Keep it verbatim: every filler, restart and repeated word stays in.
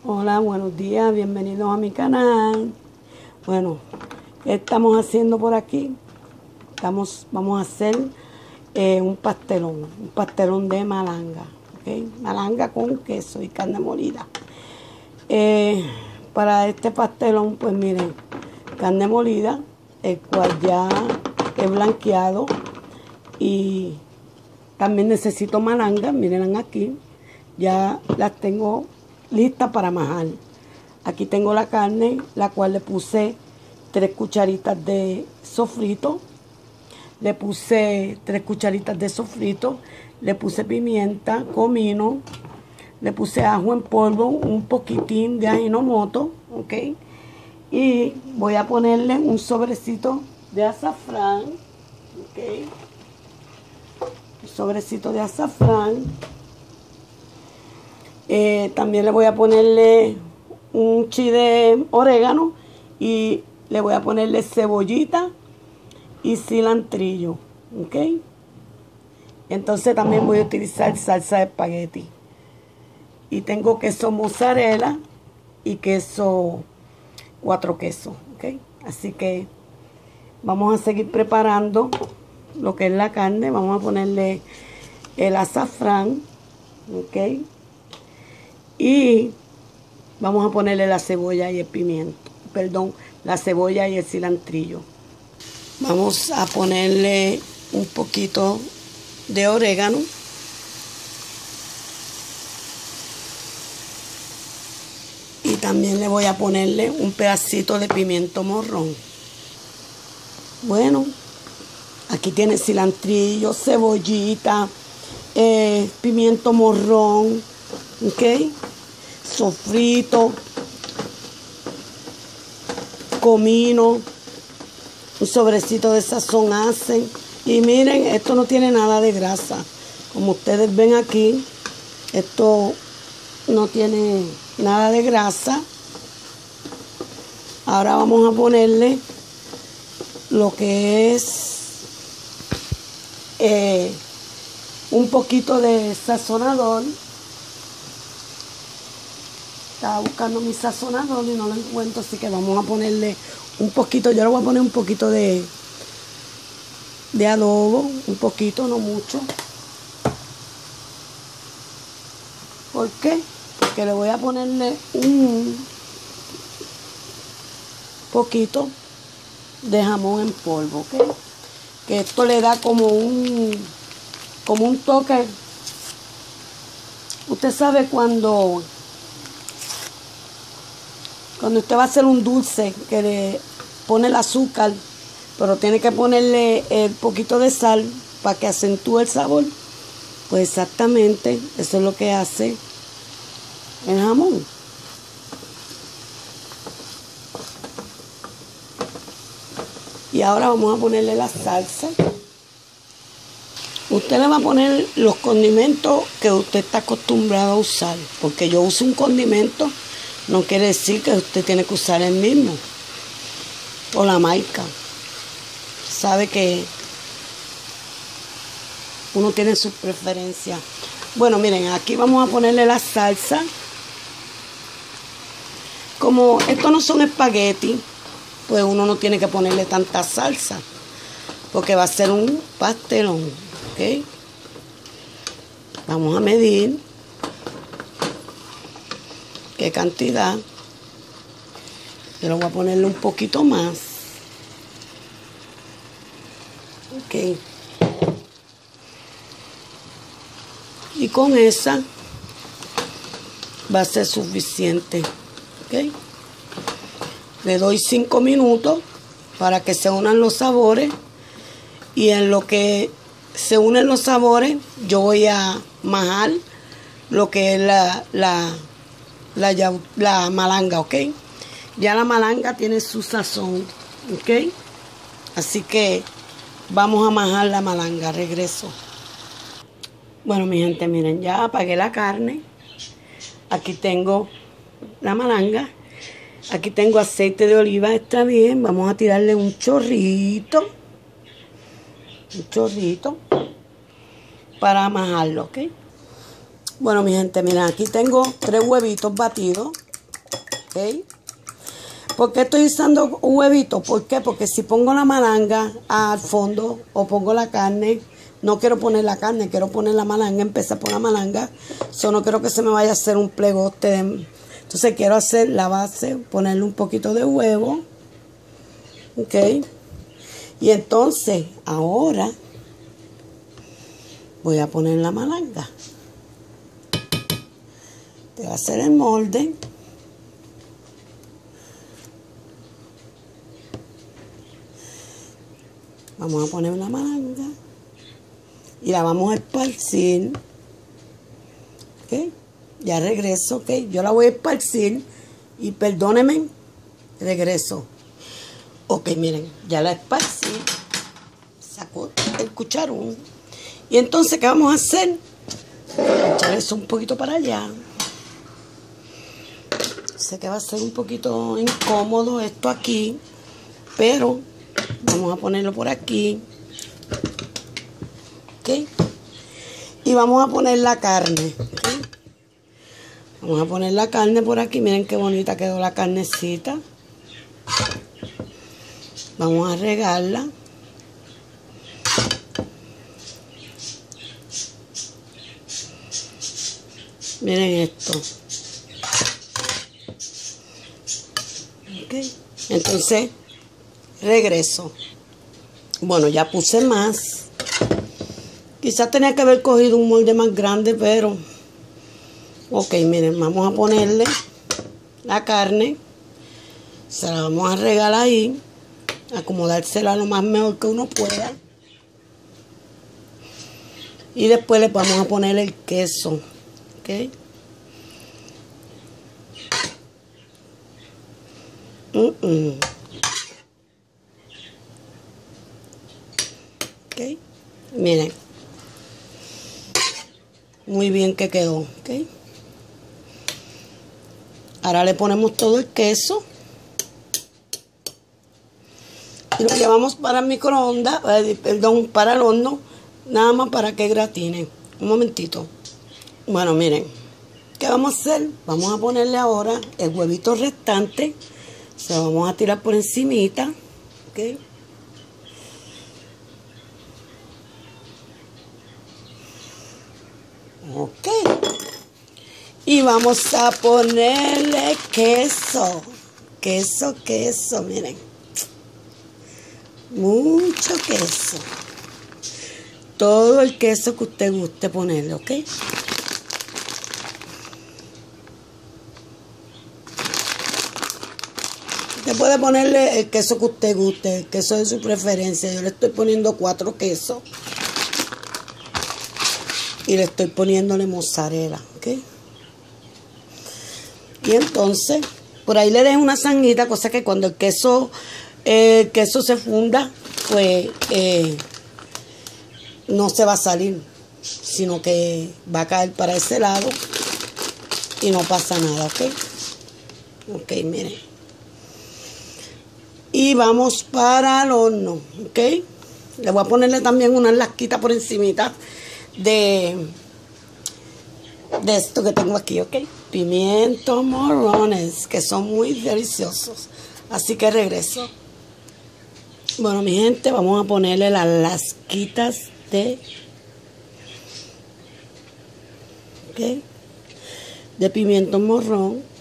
Hola, buenos días, bienvenidos a mi canal. Bueno, ¿qué estamos haciendo por aquí? Estamos, vamos a hacer eh, un pastelón, un pastelón de malanga, ¿ok? Malanga con queso y carne molida. Eh, para este pastelón, pues miren, carne molida, el cual ya he blanqueado, y también necesito malanga, miren aquí, ya las tengo listas para majar. Aquí tengo la carne, la cual le puse tres cucharitas de sofrito, le puse tres cucharitas de sofrito, le puse pimienta, comino, le puse ajo en polvo, un poquitín de ajinomoto, ¿ok? Y voy a ponerle un sobrecito de azafrán, ¿ok? Un sobrecito de azafrán. Eh, también le voy a ponerle un chi de orégano y le voy a ponerle cebollita y cilantrillo, ¿ok? Entonces también voy a utilizar salsa de espagueti. Y tengo queso mozzarella y queso cuatro quesos, ¿ok? Así que vamos a seguir preparando lo que es la carne. Vamos a ponerle el azafrán, ¿ok? Y vamos a ponerle la cebolla y el pimiento, perdón, la cebolla y el cilantrillo. Vamos a ponerle un poquito de orégano. Y también le voy a ponerle un pedacito de pimiento morrón. Bueno, aquí tiene cilantrillo, cebollita, eh, pimiento morrón, ¿ok? Sofrito, comino, un sobrecito de sazón hacen. Y miren, esto no tiene nada de grasa. Como ustedes ven aquí, esto no tiene nada de grasa. Ahora vamos a ponerle lo que es eh, un poquito de sazonador. Estaba buscando mi sazonador y no lo encuentro, así que vamos a ponerle un poquito. Yo le voy a poner un poquito de, de adobo, un poquito, no mucho. ¿Por qué? Porque le voy a ponerle un poquito de jamón en polvo, ¿ok? Que esto le da como un, como un toque. Usted sabe cuando... Cuando usted va a hacer un dulce, que le pone el azúcar, pero tiene que ponerle el poquito de sal para que acentúe el sabor. Pues exactamente, eso es lo que hace el jamón. Y ahora vamos a ponerle la salsa. Usted le va a poner los condimentos que usted está acostumbrado a usar, porque yo uso un condimento. No quiere decir que usted tiene que usar el mismo o la marca. Sabe que uno tiene sus preferencias. Bueno, miren, aquí vamos a ponerle la salsa. Como estos no son espagueti, pues uno no tiene que ponerle tanta salsa, porque va a ser un pastelón, ¿ok? Vamos a medir qué cantidad. Yo le voy a ponerle un poquito más, ok, y con esa va a ser suficiente, ok. Le doy cinco minutos para que se unan los sabores, y en lo que se unen los sabores yo voy a majar lo que es la la La, la malanga, ¿ok? Ya la malanga tiene su sazón, ¿ok? Así que vamos a majar la malanga. Regreso. Bueno, mi gente, miren, ya apagué la carne. Aquí tengo la malanga. Aquí tengo aceite de oliva extra bien. Vamos a tirarle un chorrito. Un chorrito. Para majarlo, ¿ok? Bueno, mi gente, miren, aquí tengo tres huevitos batidos. ¿ok? ¿Por qué estoy usando huevitos? ¿Por qué? Porque si pongo la malanga al fondo o pongo la carne, no quiero poner la carne, quiero poner la malanga, empezar por la malanga. Eso no quiero que se me vaya a hacer un plegote. De... Entonces quiero hacer la base, ponerle un poquito de huevo. ¿Ok? Y entonces, ahora voy a poner la malanga. Te voy a hacer el molde. Vamos a poner una malanga. Y la vamos a esparcir. ¿Ok? Ya regreso, ¿ok? Yo la voy a esparcir. Y perdónenme, regreso. Ok, miren, ya la esparcí. Saco el cucharón. Y entonces, ¿qué vamos a hacer? Echar eso un poquito para allá. Sé que va a ser un poquito incómodo esto aquí, pero vamos a ponerlo por aquí. ¿Ok? Y vamos a poner la carne. ¿Okay? Vamos a poner la carne por aquí. Miren qué bonita quedó la carnecita. Vamos a regarla. Miren esto. Okay. Entonces, regreso. Bueno, ya puse más. Quizás tenía que haber cogido un molde más grande, pero... Ok, miren, vamos a ponerle la carne. Se la vamos a regar ahí. Acomodársela lo más mejor que uno pueda. Y después le vamos a poner el queso. ¿Ok? Mm -mm. ¿Ok? Miren. Muy bien que quedó. ¿Ok? Ahora le ponemos todo el queso. Y lo llevamos para el microondas, eh, perdón, para el horno. Nada más para que gratine. Un momentito. Bueno, miren. ¿Qué vamos a hacer? Vamos a ponerle ahora el huevito restante. Se lo vamos a tirar por encimita. ¿Ok? Ok. Y vamos a ponerle queso. Queso, queso, miren. Mucho queso. Todo el queso que usted guste ponerle, ¿ok? Usted puede ponerle el queso que usted guste, el queso de su preferencia. Yo le estoy poniendo cuatro quesos. Y le estoy poniéndole mozzarella, ¿ok? Y entonces, por ahí le dejo una zanguita, cosa que cuando el queso, eh, el queso se funda, pues eh, no se va a salir, sino que va a caer para ese lado y no pasa nada, ¿ok? Ok, miren. Y vamos para el horno, ¿ok? Le voy a ponerle también unas lasquitas por encimita de, de esto que tengo aquí, ¿ok? Pimientos morrones, que son muy deliciosos. Así que regreso. Bueno, mi gente, vamos a ponerle las lasquitas de... ¿ok? De pimiento morrón.